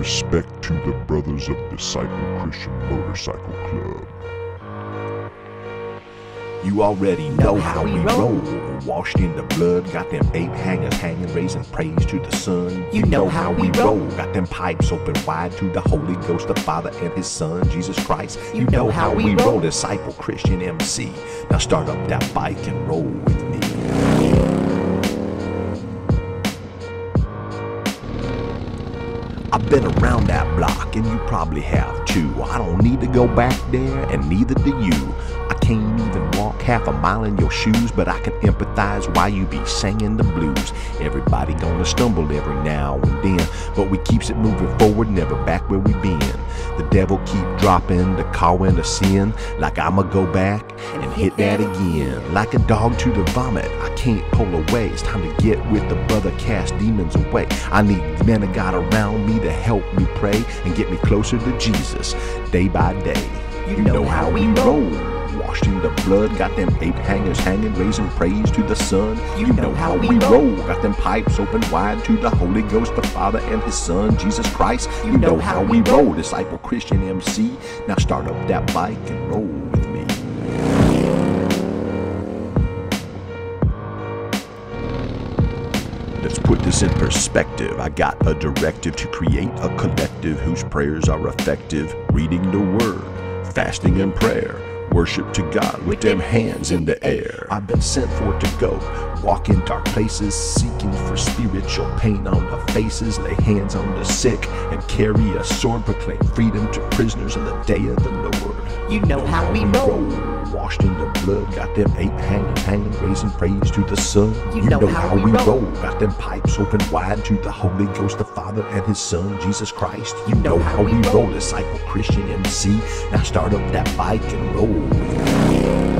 Respect to the brothers of Disciple Christian Motorcycle Club. You already know how we roll. Washed in the blood, got them 8 hangers hanging, raising praise to the Son. You know how we roll. Got them pipes open wide to the Holy Ghost, the Father and His Son, Jesus Christ. You know how we roll. Disciple Christian MC. Now start up that bike and roll with me. I've been around that block, and you probably have too. I don't need to go back there, and neither do you. I can't even walk half a mile in your shoes, but I can empathize while you be singing the blues. Everybody gonna stumble every now and then, but we keeps it moving forward, never back where we been. The devil keep dropping the call into sin, like I'ma go back and hit that again. Like a dog to the vomit, I can't pull away. It's time to get with the brother, cast demons away. I need men of God around me to help me pray and get me closer to Jesus day by day. You know how we roll. Washed in the blood, got them 8 hangers hanging, raising praise to the Son. You know how we roll. Got them pipes open wide to the Holy Ghost, the Father and His Son, Jesus Christ. You know how we roll. Disciple Christian MC. Now start up that bike and roll with me. Let's put this in perspective. I got a directive to create a collective whose prayers are effective. Reading the Word, fasting and prayer, worship to God with them hands in the air. I've been sent for to go, walk in dark places, seeking for spiritual pain on the faces, lay hands on the sick, and carry a sword, proclaim freedom to prisoners in the day of the Lord. You know how we roll. Washed in the blood, got them 8 hanging, raising praise to the Son. You know how we roll. Got them pipes open wide to the Holy Ghost, the Father and His Son, Jesus Christ. You know how we roll. Disciple Christian MC. Now start up that bike and roll with me.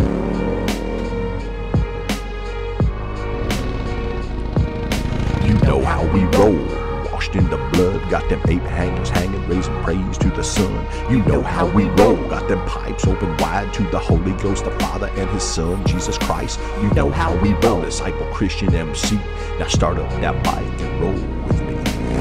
You know how we roll. Washed in the blood, got them 8 hangers hanging, raising praise to the Son. You know how we roll. Got them pipes open wide to the Holy Ghost, the Father and His Son, Jesus Christ. You know how we roll. Disciple Christian MC. Now start up that bike and roll with me.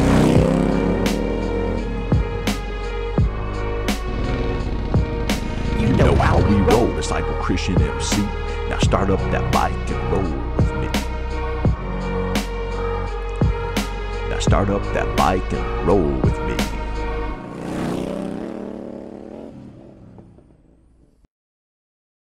You know how we roll. Disciple Christian MC. Now start up that bike and roll with me. Now start up that bike and roll with me.